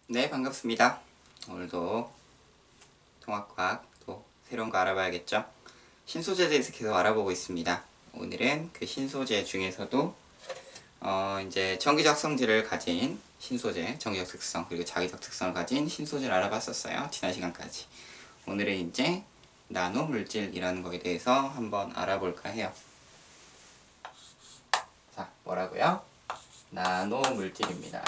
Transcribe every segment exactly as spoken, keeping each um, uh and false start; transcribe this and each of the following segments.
네, 반갑습니다. 오늘도 통합과학 또 새로운 거 알아봐야겠죠? 신소재에 대해서 계속 알아보고 있습니다. 오늘은 그 신소재 중에서도 어 이제 전기적 성질을 가진 신소재, 전기적 특성, 그리고 자기적 특성을 가진 신소재를 알아봤었어요. 지난 시간까지. 오늘은 이제 나노 물질이라는 거에 대해서 한번 알아볼까 해요. 자, 뭐라고요? 나노 물질입니다.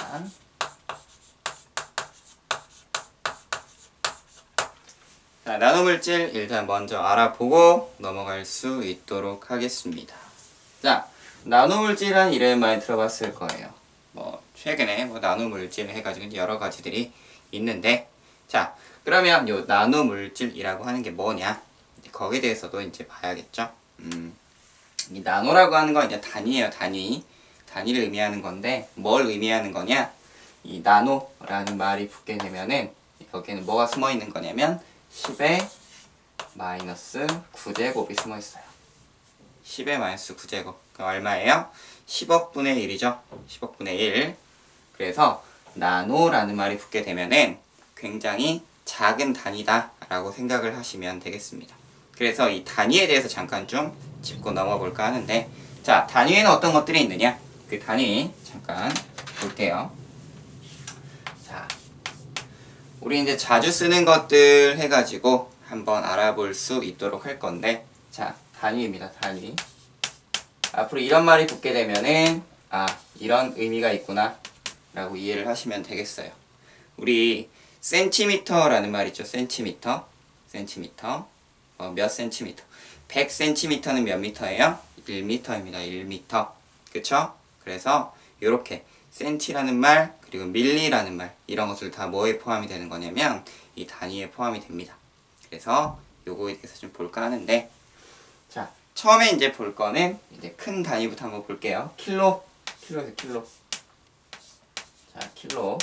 자, 나노물질 일단 먼저 알아보고 넘어갈 수 있도록 하겠습니다. 자, 나노물질이라는 이름 많이 들어봤을 거예요. 뭐 최근에 뭐 나노물질 해가지고 여러 가지들이 있는데, 자, 그러면 요 나노물질이라고 하는 게 뭐냐? 거기에 대해서도 이제 봐야겠죠. 음, 이 나노라고 하는 건 이제 단위예요, 단위. 단위를 의미하는 건데, 뭘 의미하는 거냐? 이 나노라는 말이 붙게 되면은 여기에는 뭐가 숨어 있는 거냐면 십의 마이너스 구 제곱이 숨어 있어요. 십의 마이너스 구 제곱. 그럼 얼마예요? 십억분의 일이죠. 십억분의 일. 그래서 나노라는 말이 붙게 되면은 굉장히 작은 단위다 라고 생각을 하시면 되겠습니다. 그래서 이 단위에 대해서 잠깐 좀 짚고 넘어 볼까 하는데, 자, 단위에는 어떤 것들이 있느냐? 그 단위 잠깐 볼게요. 자, 우리 이제 자주 쓰는 것들 해가지고 한번 알아볼 수 있도록 할 건데, 자, 단위입니다. 단위. 앞으로 이런 말이 붙게 되면은 아, 이런 의미가 있구나 라고 이해를 하시면 되겠어요. 우리 센티미터라는 말 있죠. 센티미터. 센티미터. 어, 몇 센티미터. 백 센티미터는 몇 미터예요? 일 미터입니다. 일 미터. 그쵸? 그래서 요렇게 센티라는 말, 그리고 밀리라는 말, 이런 것들 다 뭐에 포함이 되는 거냐면 이 단위에 포함이 됩니다. 그래서 요거에 대해서 좀 볼까 하는데, 자, 처음에 이제 볼 거는 이제 큰 단위부터 한번 볼게요. 킬로, 킬로에서 킬로. 자, 킬로.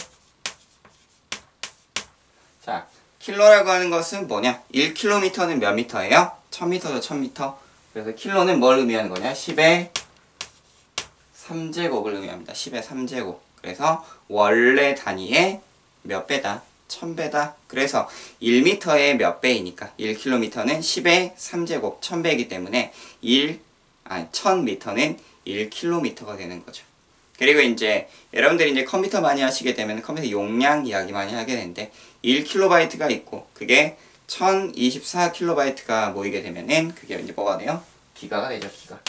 자, 킬로라고 하는 것은 뭐냐? 일 킬로미터는 몇 미터예요? 천 미터죠, 천 미터. 그래서 킬로는 뭘 의미하는 거냐? 십의 삼 제곱을 의미합니다. 십의 삼 제곱. 그래서 원래 단위의 몇 배다? 천 배다. 그래서 일 미터의 몇 배이니까 일 킬로미터는 십의 삼 제곱, 천 배이기 때문에 일, 아니 천 미터는 일 킬로미터가 되는 거죠. 그리고 이제 여러분들이 이제 컴퓨터 많이 하시게 되면 컴퓨터 용량 이야기 많이 하게 되는데, 일 킬로바이트가 있고 그게 천이십사 킬로바이트가 모이게 되면은 그게 이제 뭐가 돼요? 기가가 되죠, 기가.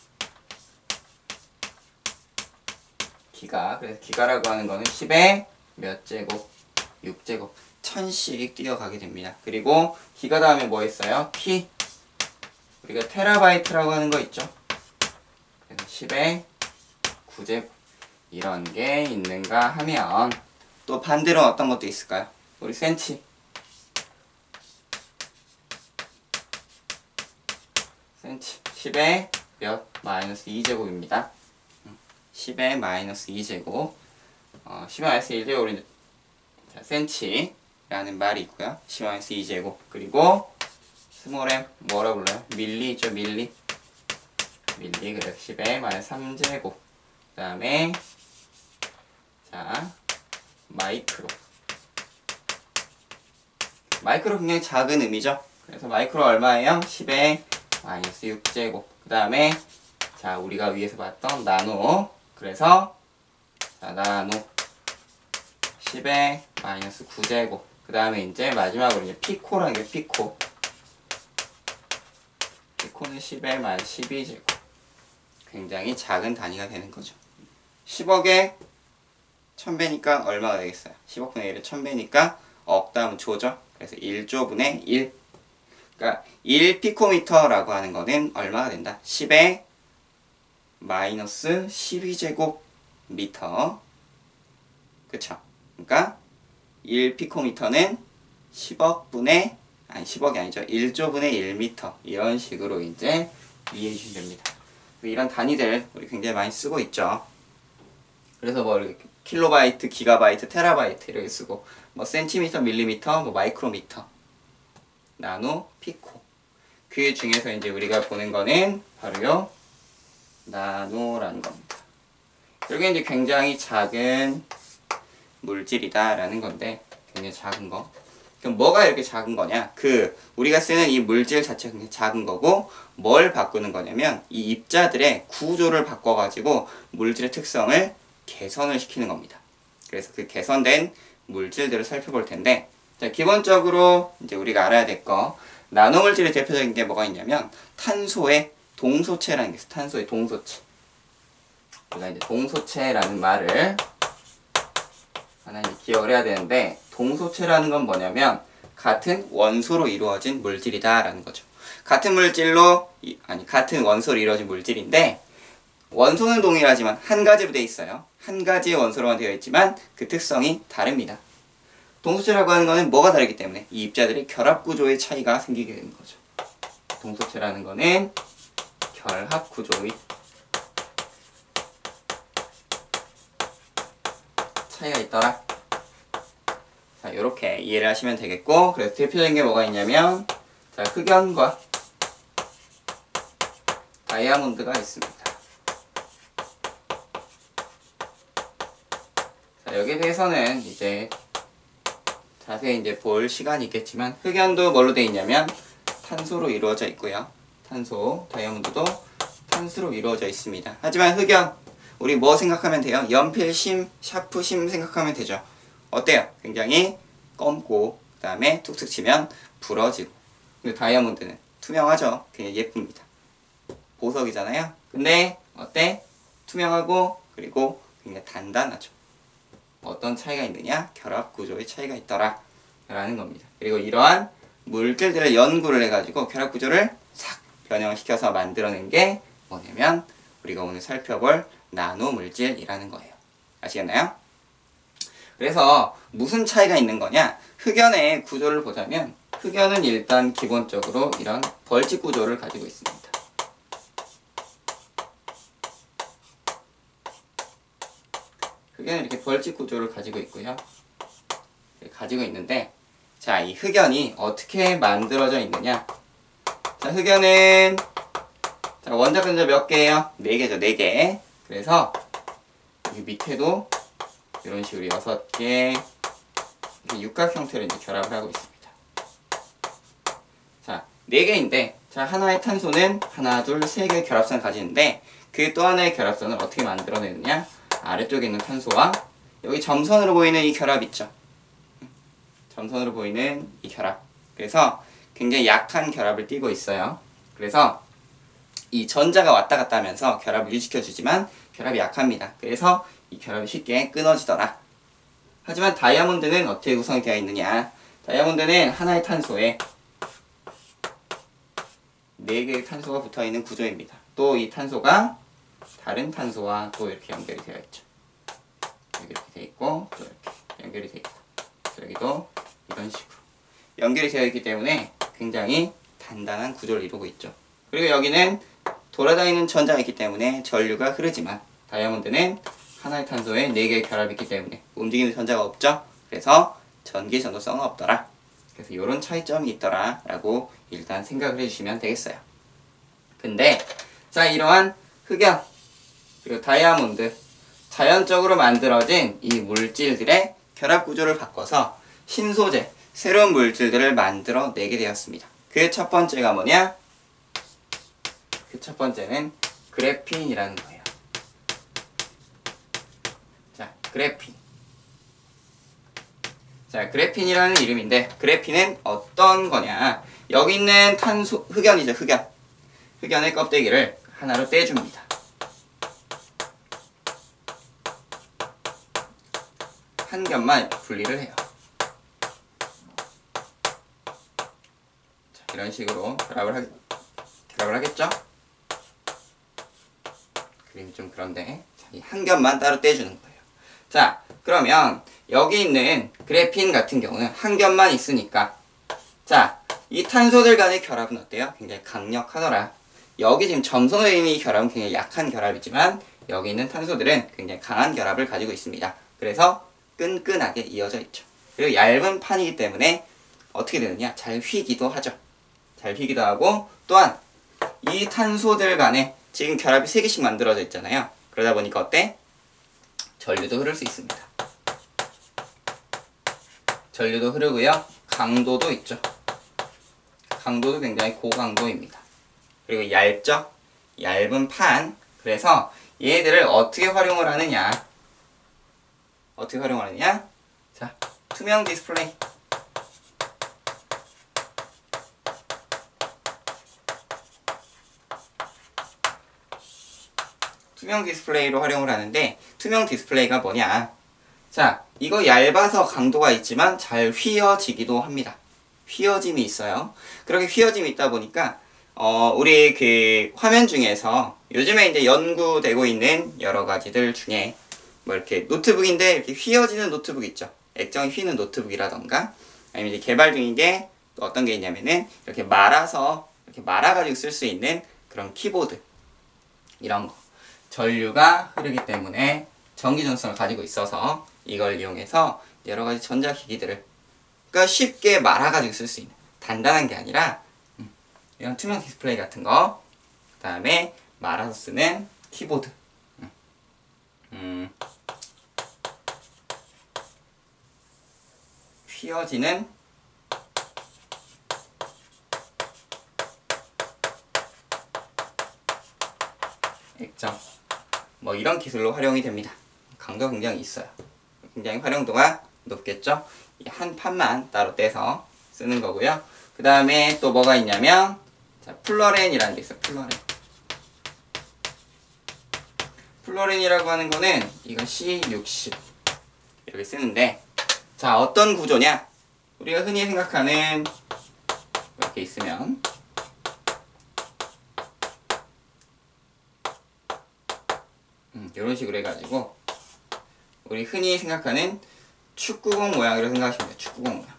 기가. 그래서 기가라고 하는 거는 십의 몇 제곱? 육 제곱. 천씩 뛰어가게 됩니다. 그리고 기가 다음에 뭐 있어요? 키. 우리가 테라바이트라고 하는 거 있죠? 그래서 십의 구 제곱. 이런 게 있는가 하면, 또 반대로 어떤 것도 있을까요? 우리 센치. 센치. 십의 몇? 마이너스 이 제곱입니다. 십의 마이너스 이 제곱. 어, 십의 마이너스 일 제곱은 자, 센치라는 말이 있고요. 십의 마이너스 이 제곱. 그리고 스몰 m 뭐라 불러요? 밀리죠, 밀리. 밀리. 그래서 십의 마이너스 삼 제곱. 그 다음에 자, 마이크로. 마이크로 굉장히 작은 의미죠. 그래서 마이크로 얼마예요? 십의 마이너스 육 제곱. 그 다음에 자, 우리가 위에서 봤던 나노. 그래서 자, 나노 십의 마이너스 구 제곱. 그 다음에 이제 마지막으로 이제 피코라는 게 피코. 피코는 십의 마이너스 십이 제곱. 굉장히 작은 단위가 되는 거죠. 십억에 천 배니까 얼마가 되겠어요? 십억분의 일에 천 배니까 억 다음 조죠. 그래서 일 조분의 일. 그러니까 일 피코미터라고 하는 거는 얼마가 된다? 십의 마이너스 십이 제곱 미터. 그쵸? 그러니까 일 피코미터는 십억분의, 아니 십억이 아니죠. 일 조분의 일 미터. 이런 식으로 이제 이해해 주시면 됩니다. 이런 단위들 우리 굉장히 많이 쓰고 있죠. 그래서 뭐 이렇게 킬로바이트, 기가바이트, 테라바이트 이렇게 쓰고, 뭐 센티미터, 밀리미터, 뭐 마이크로미터, 나노, 피코. 그 중에서 이제 우리가 보는 거는 바로요 나노라는 겁니다. 여기 이제 굉장히 작은 물질이다 라는 건데 굉장히 작은 거. 그럼 뭐가 이렇게 작은 거냐? 그 우리가 쓰는 이 물질 자체가 굉장히 작은 거고 뭘 바꾸는 거냐면 이 입자들의 구조를 바꿔가지고 물질의 특성을 개선을 시키는 겁니다. 그래서 그 개선된 물질들을 살펴볼 텐데 자, 기본적으로 이제 우리가 알아야 될 거 나노물질의 대표적인 게 뭐가 있냐면 탄소의 동소체라는 게 있어요. 탄소의 동소체. 우리가 이제 동소체라는 말을 하나 이제 기억을 해야 되는데 동소체라는 건 뭐냐면 같은 원소로 이루어진 물질이다 라는 거죠. 같은 물질로 아니 같은 원소로 이루어진 물질인데 원소는 동일하지만 한 가지로 되어 있어요. 한 가지의 원소로만 되어 있지만 그 특성이 다릅니다. 동소체라고 하는 거는 뭐가 다르기 때문에 이 입자들의 결합 구조의 차이가 생기게 되는 거죠. 동소체라는 거는 결합 구조의 차이가 있더라. 자, 이렇게 이해를 하시면 되겠고, 그래서 대표적인 게 뭐가 있냐면, 자, 흑연과 다이아몬드가 있습니다. 자, 여기에 대해서는 이제 자세히 이제 볼 시간이 있겠지만, 흑연도 뭘로 되어 있냐면, 탄소로 이루어져 있고요. 탄소, 다이아몬드도 탄소로 이루어져 있습니다. 하지만 흑연, 우리 뭐 생각하면 돼요? 연필심, 샤프심 생각하면 되죠. 어때요? 굉장히 검고 그 다음에 툭툭 치면 부러지고 근데 다이아몬드는 투명하죠. 굉장히 예쁩니다. 보석이잖아요. 근데 어때? 투명하고 그리고 굉장히 단단하죠. 어떤 차이가 있느냐? 결합 구조의 차이가 있더라 라는 겁니다. 그리고 이러한 물질들을 연구를 해가지고 결합 구조를 싹 변형을 시켜서 만들어낸 게 뭐냐면 우리가 오늘 살펴볼 나노물질이라는 거예요. 아시겠나요? 그래서 무슨 차이가 있는 거냐? 흑연의 구조를 보자면 흑연은 일단 기본적으로 이런 벌집 구조를 가지고 있습니다. 흑연은 이렇게 벌집 구조를 가지고 있고요. 가지고 있는데 자, 이 흑연이 어떻게 만들어져 있느냐? 자, 흑연은 자, 원자 근자 몇 개예요? 네 개죠. 네 개. 그래서 여기 밑에도 이런 식으로 여섯 개 이렇게 육각 형태로 이제 결합을 하고 있습니다. 자, 네 개인데 자, 하나의 탄소는 하나, 둘, 세 개의 결합선을 가지는데 그 또 하나의 결합선을 어떻게 만들어내느냐? 아래쪽에 있는 탄소와 여기 점선으로 보이는 이 결합 있죠? 점선으로 보이는 이 결합. 그래서 굉장히 약한 결합을 띠고 있어요. 그래서 이 전자가 왔다 갔다 하면서 결합을 유지시켜주지만 결합이 약합니다. 그래서 이 결합이 쉽게 끊어지더라. 하지만 다이아몬드는 어떻게 구성이 되어 있느냐? 다이아몬드는 하나의 탄소에 네 개의 탄소가 붙어있는 구조입니다. 또 이 탄소가 다른 탄소와 또 이렇게 연결이 되어 있죠. 여기 이렇게 되어 있고 또 이렇게 연결이 되어 있고 여기도 이런 식으로 연결이 되어 있기 때문에 굉장히 단단한 구조를 이루고 있죠. 그리고 여기는 돌아다니는 전자가 있기 때문에 전류가 흐르지만 다이아몬드는 하나의 탄소에 네 개의 결합이 있기 때문에 움직이는 전자가 없죠. 그래서 전기 전도성은 없더라. 그래서 이런 차이점이 있더라 라고 일단 생각을 해주시면 되겠어요. 근데 자, 이러한 흑연 그리고 다이아몬드 자연적으로 만들어진 이 물질들의 결합 구조를 바꿔서 신소재, 새로운 물질들을 만들어내게 되었습니다. 그 첫 번째가 뭐냐? 그 첫 번째는 그래핀이라는 거예요. 자, 그래핀. 자, 그래핀이라는 이름인데 그래핀은 어떤 거냐? 여기 있는 탄소, 흑연이죠, 흑연. 흑연의 껍데기를 하나로 떼줍니다. 한 겹만 분리를 해요. 자, 이런 식으로 결합을, 하, 결합을 하겠죠? 그림이 좀 그런데 이 한 겹만 따로 떼주는 거예요. 자, 그러면 여기 있는 그래핀 같은 경우는 한 겹만 있으니까 자, 이 탄소들 간의 결합은 어때요? 굉장히 강력하더라. 여기 지금 점선으로 있는 이 결합은 굉장히 약한 결합이지만 여기 있는 탄소들은 굉장히 강한 결합을 가지고 있습니다. 그래서 끈끈하게 이어져 있죠. 그리고 얇은 판이기 때문에 어떻게 되느냐? 잘 휘기도 하죠. 잘 휘기도 하고 또한 이 탄소들 간에 지금 결합이 세 개씩 만들어져 있잖아요. 그러다 보니까 어때? 전류도 흐를 수 있습니다. 전류도 흐르고요. 강도도 있죠. 강도도 굉장히 고강도입니다. 그리고 얇죠? 얇은 판. 그래서 얘들을 어떻게 활용을 하느냐? 어떻게 활용하느냐? 자, 투명 디스플레이. 투명 디스플레이로 활용을 하는데, 투명 디스플레이가 뭐냐? 자, 이거 얇아서 강도가 있지만 잘 휘어지기도 합니다. 휘어짐이 있어요. 그렇게 휘어짐이 있다 보니까 어, 우리 그 화면 중에서 요즘에 이제 연구되고 있는 여러 가지들 중에 뭐 이렇게 노트북인데 이렇게 휘어지는 노트북 있죠. 액정이 휘는 노트북이라던가 아니면 이제 개발 중인 게 또 어떤 게 있냐면은 이렇게 말아서 이렇게 말아가지고 쓸 수 있는 그런 키보드 이런 거. 전류가 흐르기 때문에 전기 전선을 가지고 있어서 이걸 이용해서 여러 가지 전자기기들을 그러니까 쉽게 말아가지고 쓸 수 있는 단단한 게 아니라 음, 이런 투명 디스플레이 같은 거, 그 다음에 말아서 쓰는 키보드, 음, 음, 휘어지는 액정, 뭐 이런 기술로 활용이 됩니다. 강도가 굉장히 있어요. 굉장히 활용도가 높겠죠. 이 한 판만 따로 떼서 쓰는 거고요. 그 다음에 또 뭐가 있냐면 자, 플러렌이라는 게 있어요. 플러렌. 플러렌이라고 하는 거는 이거 씨 육십 이렇게 쓰는데 자, 어떤 구조냐? 우리가 흔히 생각하는 이렇게 있으면 음, 이런 식으로 해가지고 우리 흔히 생각하는 축구공 모양이라고 생각하시면 돼요. 축구공 모양.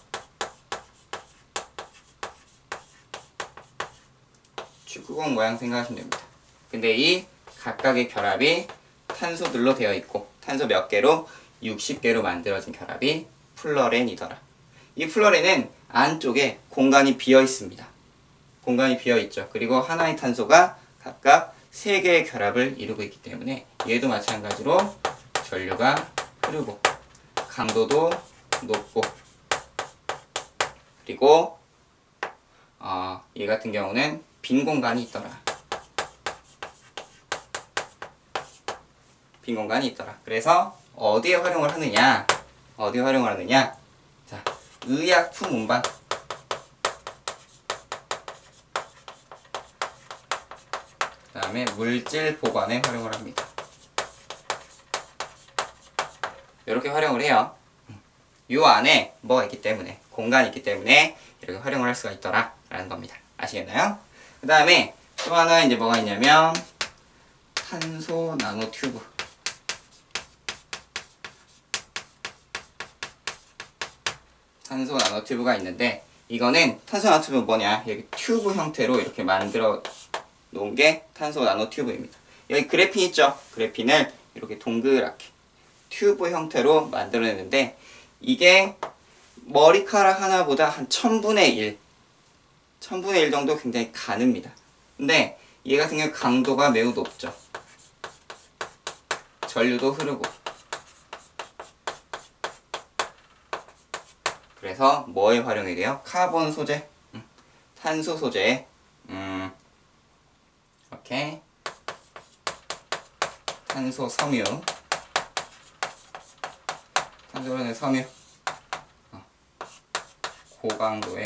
축구공 모양 생각하시면 됩니다. 근데 이 각각의 결합이 탄소들로 되어 있고 탄소 몇 개로 육십 개로 만들어진 결합이 플러렌이더라. 이 플러렌은 안쪽에 공간이 비어 있습니다. 공간이 비어 있죠. 그리고 하나의 탄소가 각각 세 개의 결합을 이루고 있기 때문에 얘도 마찬가지로 전류가 흐르고 강도도 높고 그리고 어, 얘 같은 경우는 빈 공간이 있더라. 빈 공간이 있더라. 그래서 어디에 활용을 하느냐? 어디에 활용을 하느냐? 자, 의약품 운반. 그 다음에 물질 보관에 활용을 합니다. 이렇게 활용을 해요. 요 안에 뭐가 있기 때문에 공간이 있기 때문에 이렇게 활용을 할 수가 있더라 라는 겁니다. 아시겠나요? 그 다음에 또 하나 이제 뭐가 있냐면 탄소 나노 튜브. 탄소 나노 튜브가 있는데 이거는 탄소 나노 튜브는 뭐냐? 여기 튜브 형태로 이렇게 만들어 놓은 게 탄소 나노 튜브입니다. 여기 그래핀 있죠? 그래핀을 이렇게 동그랗게 튜브 형태로 만들어냈는데 이게 머리카락 하나보다 한 천분의 일 천분의 일 정도 굉장히 가늡니다. 근데 얘 같은 경우 강도가 매우 높죠. 전류도 흐르고 그래서 뭐에 활용이 돼요? 카본 소재, 음, 탄소 소재, 음, 이렇게 탄소 섬유 탄소는 섬유 어, 고강도의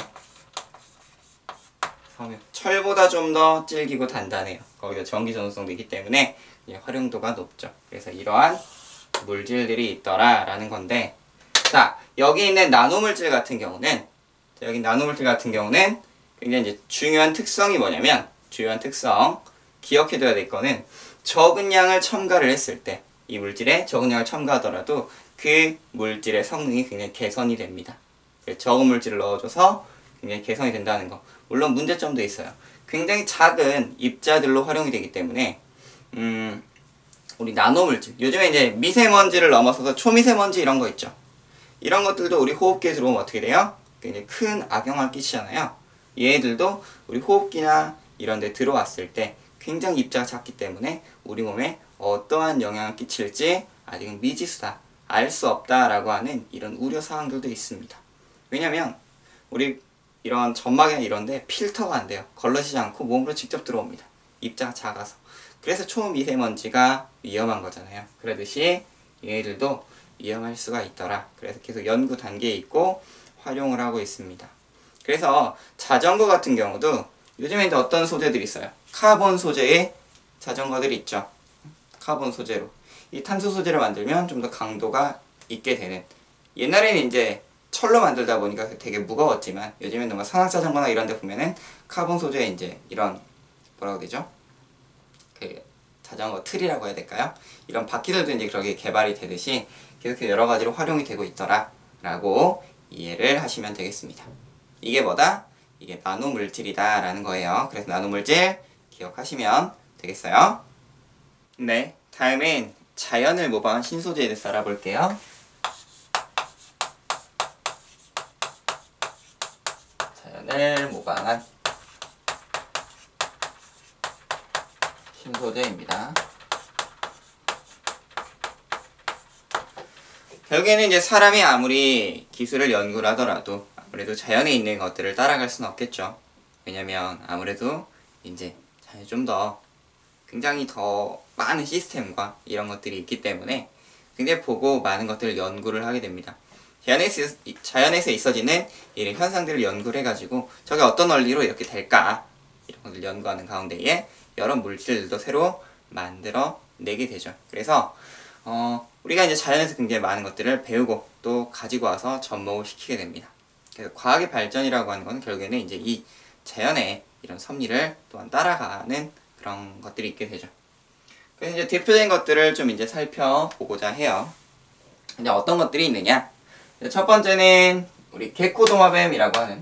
섬유 철보다 좀 더 질기고 단단해요. 거기다 전기 전도성도 있기 때문에 활용도가 높죠. 그래서 이러한 물질들이 있더라 라는 건데 자 여기 있는 나노물질 같은 경우는 자, 여기 나노물질 같은 경우는 굉장히 이제 중요한 특성이 뭐냐면 중요한 특성 기억해둬야 될 거는 적은 양을 첨가를 했을 때 이 물질에 적은 양을 첨가하더라도 그 물질의 성능이 굉장히 개선이 됩니다. 적은 물질을 넣어줘서 굉장히 개선이 된다는 거. 물론 문제점도 있어요. 굉장히 작은 입자들로 활용이 되기 때문에 음, 우리 나노물질 요즘에 이제 미세먼지를 넘어서서 초미세먼지 이런 거 있죠. 이런 것들도 우리 호흡기에 들어오면 어떻게 돼요? 굉장히 큰 악영향을 끼치잖아요. 얘들도 우리 호흡기나 이런 데 들어왔을 때 굉장히 입자가 작기 때문에 우리 몸에 어떠한 영향을 끼칠지 아직은 미지수다. 알 수 없다라고 하는 이런 우려사항들도 있습니다. 왜냐면 우리 이런 점막이나 이런데 필터가 안 돼요. 걸러지지 않고 몸으로 직접 들어옵니다. 입자가 작아서. 그래서 초미세먼지가 위험한 거잖아요. 그러듯이 얘네들도 위험할 수가 있더라. 그래서 계속 연구 단계에 있고 활용을 하고 있습니다. 그래서 자전거 같은 경우도 요즘에 이제 어떤 소재들이 있어요. 카본 소재의 자전거들이 있죠. 카본 소재로. 이 탄소 소재를 만들면 좀 더 강도가 있게 되는. 옛날에는 이제 철로 만들다 보니까 되게 무거웠지만 요즘엔 뭔가 산악자전거나 이런 데 보면은 카본 소재의 이제 이런 뭐라고 되죠? 그 자전거 틀이라고 해야 될까요? 이런 바퀴들도 이제 그렇게 개발이 되듯이 계속 여러 가지로 활용이 되고 있더라 라고 이해를 하시면 되겠습니다. 이게 뭐다? 이게 나노물질이다 라는 거예요. 그래서 나노물질 기억하시면 되겠어요. 네, 다음엔 자연을 모방한 신소재에 대해서 알아볼게요. 자연을 모방한 신소재입니다. 결국에는 이제 사람이 아무리 기술을 연구를 하더라도 아무래도 자연에 있는 것들을 따라갈 수는 없겠죠. 왜냐면 아무래도 이제 자연이 좀 더 굉장히 더 많은 시스템과 이런 것들이 있기 때문에 굉장히 보고 많은 것들을 연구를 하게 됩니다. 자연에서, 자연에서 있어지는 이런 현상들을 연구를 해가지고 저게 어떤 원리로 이렇게 될까 이런 것을 연구하는 가운데에 여러 물질들도 새로 만들어 내게 되죠. 그래서 어, 우리가 이제 자연에서 굉장히 많은 것들을 배우고 또 가지고 와서 접목을 시키게 됩니다. 그래서 과학의 발전이라고 하는 건 결국에는 이제 이 자연의 이런 섭리를 또한 따라가는 그런 것들이 있게 되죠. 그래서 이제 대표적인 것들을 좀 이제 살펴보고자 해요. 이제 어떤 것들이 있느냐? 첫 번째는 우리 게코도마뱀이라고 하는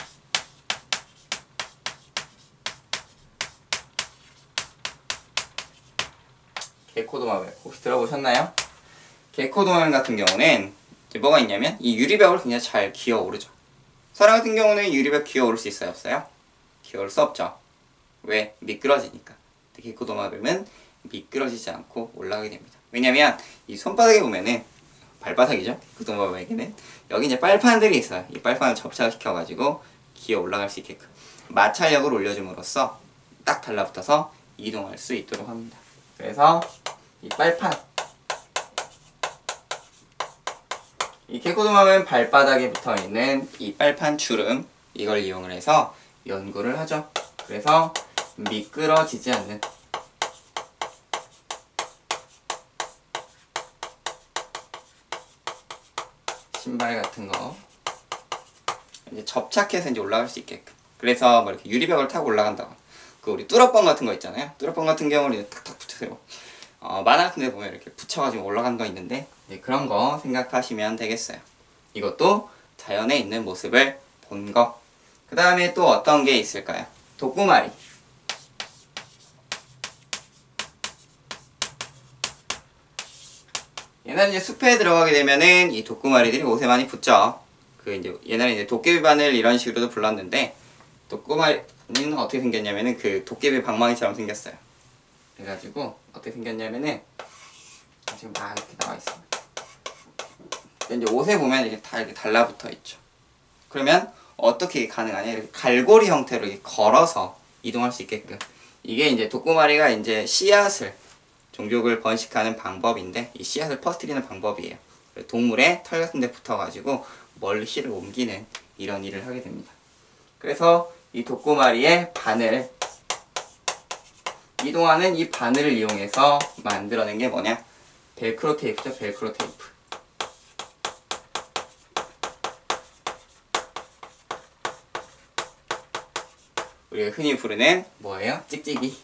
게코도마뱀 혹시 들어보셨나요? 게코도마뱀 같은 경우는 이제 뭐가 있냐면 이 유리벽을 굉장히 잘 기어 오르죠. 사람 같은 경우는 유리벽 기어 오를 수 있어요? 없어요? 기어 오를 수 없죠. 왜? 미끄러지니까. 게코도마뱀은 미끄러지지 않고 올라가게 됩니다. 왜냐면 이 손바닥에 보면은 발바닥이죠. 게코도마뱀에게는 여기 이제 빨판들이 있어요. 이 빨판을 접착을 시켜가지고 기어 올라갈 수 있게끔 마찰력을 올려줌으로써 딱 달라붙어서 이동할 수 있도록 합니다. 그래서 이 빨판 이 게코도마뱀 발바닥에 붙어있는 이 빨판 주름 이걸 이용을 해서 연구를 하죠. 그래서 미끄러지지 않는 신발 같은 거 이제 접착해서 이제 올라갈 수 있게끔. 그래서 뭐 이렇게 유리벽을 타고 올라간다고. 그 우리 뚜러뻥 같은 거 있잖아요. 뚜러뻥 같은 경우는 이제 탁탁 붙여서 어, 만화 같은 데 보면 이렇게 붙여가지고 올라가는 거 있는데 네, 그런 거 생각하시면 되겠어요. 이것도 자연에 있는 모습을 본 거. 그 다음에 또 어떤 게 있을까요? 독구마리. 옛날에 이제 숲에 들어가게 되면은 이 독구마리들이 옷에 많이 붙죠. 그 이제 옛날에 이제 도깨비 바늘 이런 식으로도 불렀는데 독구마리는 어떻게 생겼냐면은 그 도깨비 방망이처럼 생겼어요. 그래가지고 어떻게 생겼냐면은 지금 다 이렇게 나와 있습니다. 이제 옷에 보면 이렇게 다 이렇게 달라붙어 있죠. 그러면 어떻게 가능하냐? 이렇게 갈고리 형태로 이렇게 걸어서 이동할 수 있게끔. 이게 이제 독구마리가 이제 씨앗을 종족을 번식하는 방법인데 이 씨앗을 퍼뜨리는 방법이에요. 동물의 털 같은 데 붙어가지고 멀리 씨를 옮기는 이런 일을 하게 됩니다. 그래서 이 독구마리의 바늘 이동하는 이 바늘을 이용해서 만들어낸 게 뭐냐? 벨크로 테이프죠. 벨크로 테이프. 우리가 흔히 부르는 뭐예요? 찍찍이.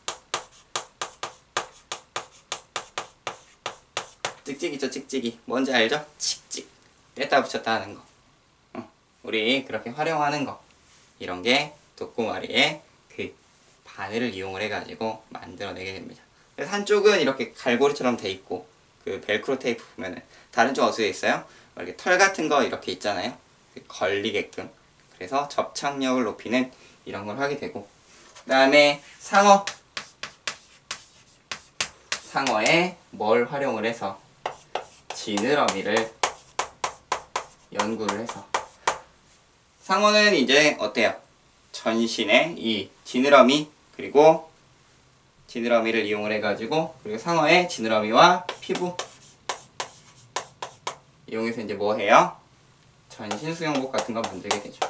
찍찍이죠. 찍찍이. 뭔지 알죠? 찍찍. 뗐다 붙였다 하는 거. 어, 우리 그렇게 활용하는 거. 이런 게 독구마리의 그 바늘을 이용을 해가지고 만들어내게 됩니다. 그래서 한쪽은 이렇게 갈고리처럼 돼 있고 그 벨크로 테이프 보면은 다른 쪽 어디에 있어요? 이렇게 털 같은 거 이렇게 있잖아요. 걸리게끔. 그래서 접착력을 높이는 이런 걸 하게 되고 그 다음에 상어. 상어에 뭘 활용을 해서 지느러미를 연구를 해서 상어는 이제 어때요? 전신에 이 지느러미 그리고 지느러미를 이용을 해가지고 그리고 상어의 지느러미와 피부 이용해서 이제 뭐 해요? 전신 수영복 같은 거 만들게 되죠.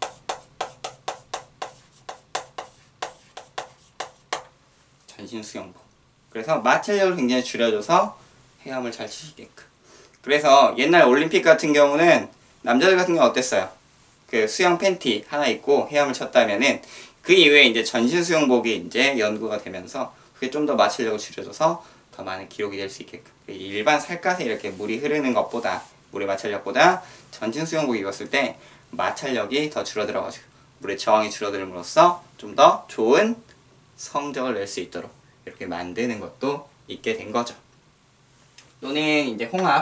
전신 수영복. 그래서 마찰력을 굉장히 줄여줘서 헤엄을 잘 치시게끔. 그래서 옛날 올림픽 같은 경우는 남자들 같은 경우 어땠어요? 그 수영 팬티 하나 입고 헤엄을 쳤다면은 그 이후에 이제 전신 수영복이 이제 연구가 되면서 그게 좀 더 마찰력을 줄여줘서 더 많은 기록이 될 수 있게끔. 일반 살갗에 이렇게 물이 흐르는 것보다 물의 마찰력보다 전신 수영복 입었을 때 마찰력이 더 줄어들어가지고 물의 저항이 줄어들므로써 좀 더 좋은 성적을 낼 수 있도록 이렇게 만드는 것도 있게 된 거죠. 또는 이제 홍합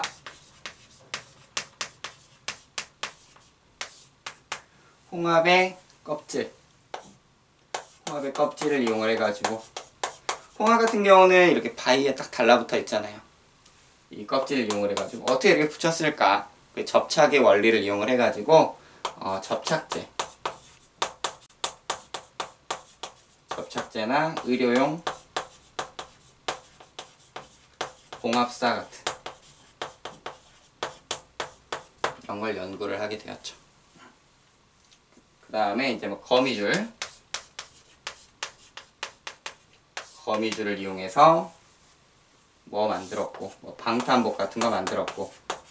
홍합의 껍질 홍합의 껍질을 이용을 해가지고 홍합 같은 경우는 이렇게 바위에 딱 달라붙어 있잖아요. 이 껍질을 이용을 해가지고 어떻게 이렇게 붙였을까? 그 접착의 원리를 이용을 해가지고 어, 접착제 접착제나 의료용 봉합사 같은 이런 걸 연구를 하게 되었죠. 그 다음에 이제 뭐 거미줄 거미줄을 이용해서 뭐 만들었고 뭐 방탄복 같은 거 만들었고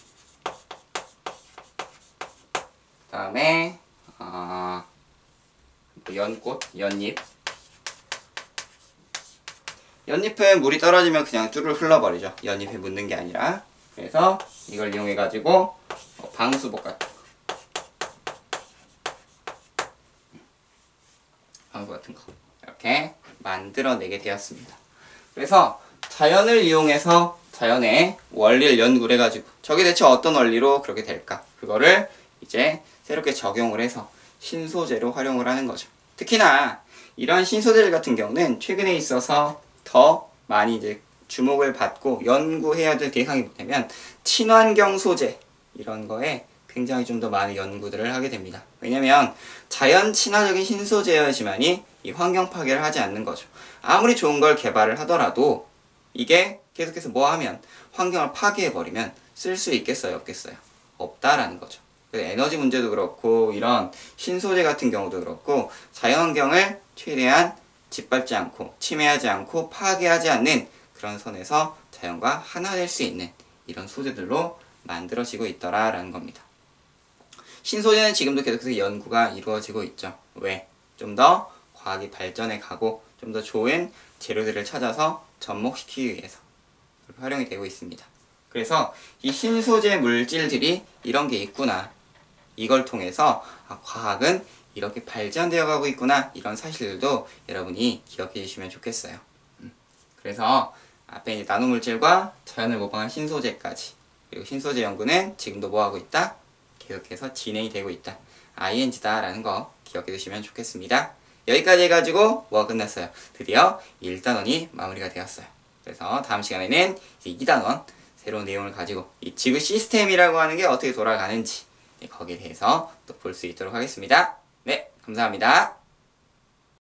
그 다음에 어, 뭐 연꽃, 연잎 연잎은 물이 떨어지면 그냥 쭈르 흘러버리죠. 연잎에 묻는 게 아니라. 그래서 이걸 이용해 가지고 뭐 방수복 같은 거 방수 같은 거 이렇게 만들어내게 되었습니다. 그래서 자연을 이용해서 자연의 원리를 연구를 해가지고 저게 대체 어떤 원리로 그렇게 될까? 그거를 이제 새롭게 적용을 해서 신소재로 활용을 하는 거죠. 특히나 이런 신소재들 같은 경우는 최근에 있어서 더 많이 이제 주목을 받고 연구해야 될 대상이 뭐냐면 친환경 소재 이런 거에 굉장히 좀 더 많은 연구들을 하게 됩니다. 왜냐면 자연 친화적인 신소재여야지만이 이 환경 파괴를 하지 않는 거죠. 아무리 좋은 걸 개발을 하더라도 이게 계속해서 뭐 하면 환경을 파괴해버리면 쓸 수 있겠어요? 없겠어요? 없다라는 거죠. 그래서 에너지 문제도 그렇고 이런 신소재 같은 경우도 그렇고 자연환경을 최대한 짓밟지 않고 침해하지 않고 파괴하지 않는 그런 선에서 자연과 하나 될 수 있는 이런 소재들로 만들어지고 있더라라는 겁니다. 신소재는 지금도 계속해서 연구가 이루어지고 있죠. 왜? 좀 더 과학이 발전해 가고 좀 더 좋은 재료들을 찾아서 접목시키기 위해서 활용이 되고 있습니다. 그래서 이 신소재 물질들이 이런 게 있구나. 이걸 통해서 아, 과학은 이렇게 발전되어 가고 있구나. 이런 사실들도 여러분이 기억해 주시면 좋겠어요. 음. 그래서 앞에 이제 나노물질과 자연을 모방한 신소재까지 그리고 신소재 연구는 지금도 뭐하고 있다? 계속해서 진행이 되고 있다. 아이엔지다 라는 거 기억해 두시면 좋겠습니다. 여기까지 해가지고 뭐가 끝났어요? 드디어 일 단원이 마무리가 되었어요. 그래서 다음 시간에는 이 단원 새로운 내용을 가지고 이 지구 시스템이라고 하는 게 어떻게 돌아가는지 거기에 대해서 또 볼 수 있도록 하겠습니다. 네, 감사합니다.